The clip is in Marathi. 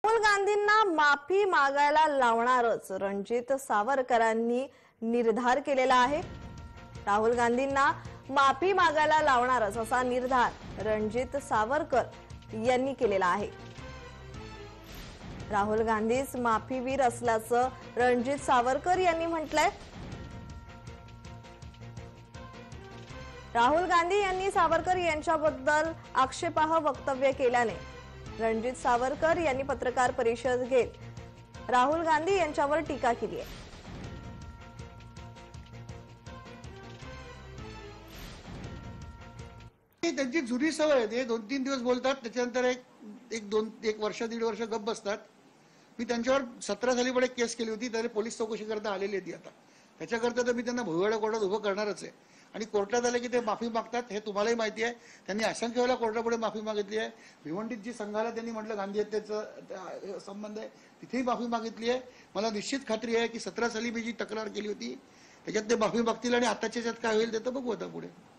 राहुल गांधींना माफी मागायला लावणारच रणजित सावरकरांनी निर्धार केलेला आहे। राहुल गांधींना माफी मागायला लावणारच असा निर्धार रणजित सावरकर यांनी केलेला आहे। राहुल गांधीच माफीवीर असल्याचं रणजित सावरकर यांनी म्हटलंय। राहुल गांधी यांनी सावरकर यांच्याबद्दल आक्षेपार्ह वक्तव्य केल्याने रणजित सावरकर यांनी पत्रकार परिषद घेत राहुल गांधी यांच्यावर टीका केली आहे। त्यांची जुनी सवय आहे, 2-3 दिवस बोलतात, त्याच्यानंतर एक वर्ष दीड वर्ष गप्प बसतात। मी त्यांच्यावर 17 साली पण एक केस केली होती, तरी पोलीस चौकशी करता आलेली आहे ती आता। त्याच्याकरता तर मी त्यांना भुयाड्या कोर्टात उभं करणारच आहे। आणि कोर्टात आले की ते माफी मागतात, हे तुम्हालाही माहिती आहे। त्यांनी असंख्य वेळा कोर्टापुढे माफी मागितली आहे। भिवंडीत जी संघाला त्यांनी म्हटलं गांधी हत्येचा संबंध आहे, तिथेही माफी मागितली आहे। मला निश्चित खात्री आहे की 17 साली मी जी तक्रार केली होती त्याच्यात ते माफी मागतील आणि आताच्या याच्यात काय होईल ते तर बघू आता पुढे।